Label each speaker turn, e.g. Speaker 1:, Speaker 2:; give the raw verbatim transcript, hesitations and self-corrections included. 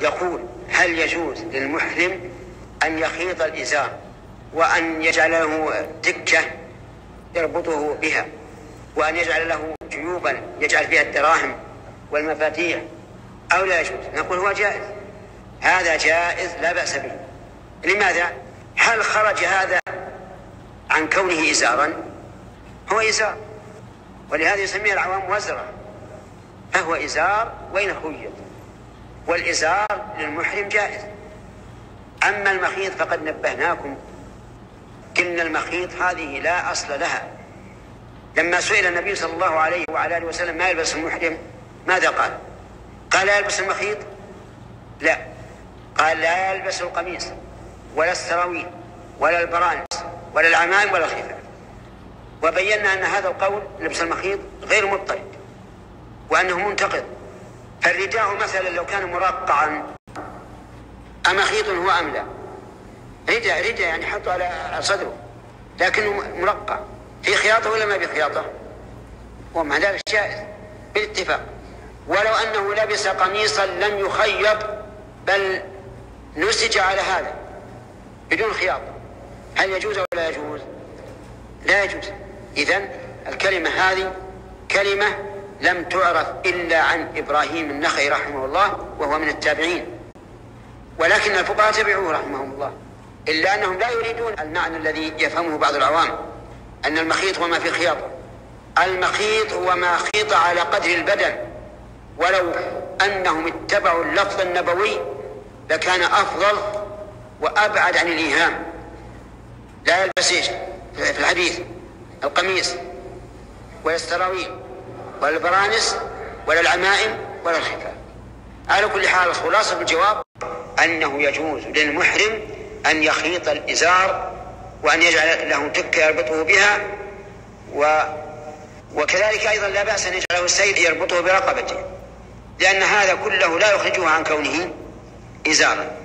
Speaker 1: يقول: هل يجوز للمحرم أن يخيط الإزار وأن يجعل له تكة يربطه بها، وأن يجعل له جيوبا يجعل فيها الدراهم والمفاتيح، أو لا يجوز؟ نقول هو جائز، هذا جائز لا بأس به. لماذا؟ هل خرج هذا عن كونه إزارا؟ هو إزار، ولهذا يسميه العوام وزرا، فهو إزار وإن خيط، والإزار للمحرم جائز. أما المخيط فقد نبهناكم إن المخيط هذه لا أصل لها. لما سئل النبي صلى الله عليه وعلى آله وسلم ما يلبس المحرم ماذا قال؟ قال: لا يلبس المخيط؟ لا، قال: لا يلبس القميص ولا السراويل ولا البرانس ولا العمائم ولا الخفاف. وبينا أن هذا القول لبس المخيط غير مضطرد وأنه منتقد. فالرداء مثلا لو كان مرقعا أمخيط هو أم لا؟ رداء رداء يعني حطه على صدره لكنه مرقع، في خياطة ولا ما في خياطة؟ ومع ذلك جائز بالاتفاق. ولو أنه لبس قميصا لم يخيط بل نسج على هذا بدون خياطة، هل يجوز أو لا يجوز؟ لا يجوز. إذن الكلمة هذه كلمة لم تعرف إلا عن إبراهيم النخعي رحمه الله وهو من التابعين، ولكن الفقهاء تبعوه رحمهم الله، إلا أنهم لا يريدون المعنى الذي يفهمه بعض العوام أن المخيط هو ما في خياطة. المخيط هو ما خيط على قدر البدن، ولو أنهم اتبعوا اللفظ النبوي لكان أفضل وأبعد عن الإيهام. لا يلبس في الحديث القميص ولا السراويل ولا البرانس ولا العمائم ولا الخفاف. على كل حال الخلاصة بالجواب أنه يجوز للمحرم أن يخيط الإزار وأن يجعل له تكة يربطه بها، و... وكذلك أيضا لا بأس أن يجعله السيد يربطه برقبته، لأن هذا كله لا يخرجه عن كونه إزارا.